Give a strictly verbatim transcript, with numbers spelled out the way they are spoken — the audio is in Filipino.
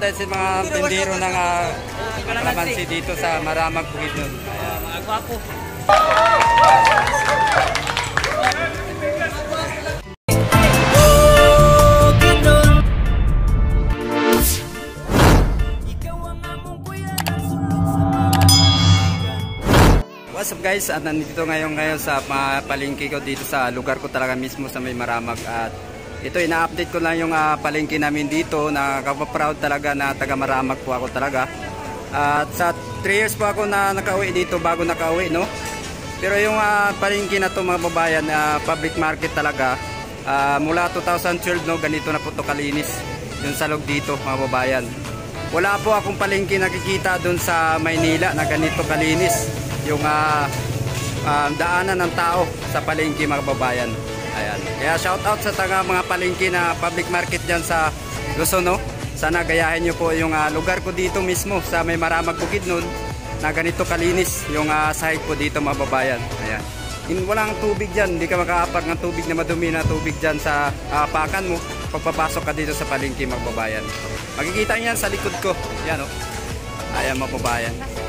tayo sa mga tindero ng uh, kalamansi dito sa Maramag, Bukidnon. Uh, mga gwapo. What's up guys, at nandito ngayon ngayon sa uh, palengke ko dito sa lugar ko talaga mismo sa may Maramag. At ito, ina-update ko lang yung uh, palengke namin dito. Nakaka-proud talaga na taga Maramag po ako talaga. At sa three years po ako na nakauwi dito bago nakauwi, no? Pero yung uh, palengke na to mga babayan, uh, public market talaga, uh, mula two thousand twelve, no, ganito na po to kalinis yung salog dito mga babayan. Wala po akong palengke nakikita dun sa Maynila na ganito kalinis yung uh, uh, daanan ng tao sa palengke mga babayan. Ayan. Kaya shout out sa taga mga palengke na public market dyan sa Luzon, no? Sana gayahin nyo po yung uh, lugar ko dito mismo sa may Maramag, Bukidnon na ganito kalinis yung uh, sahig po dito mga babayan. Ayan. In, walang tubig dyan, hindi ka makakapag ng tubig na madumi na tubig dyan sa uh, pakan mo pagpapasok ka dito sa palengke mga babayan. Makikita nyo yan sa likod ko. Ayan, oh. Ayan mga babayan.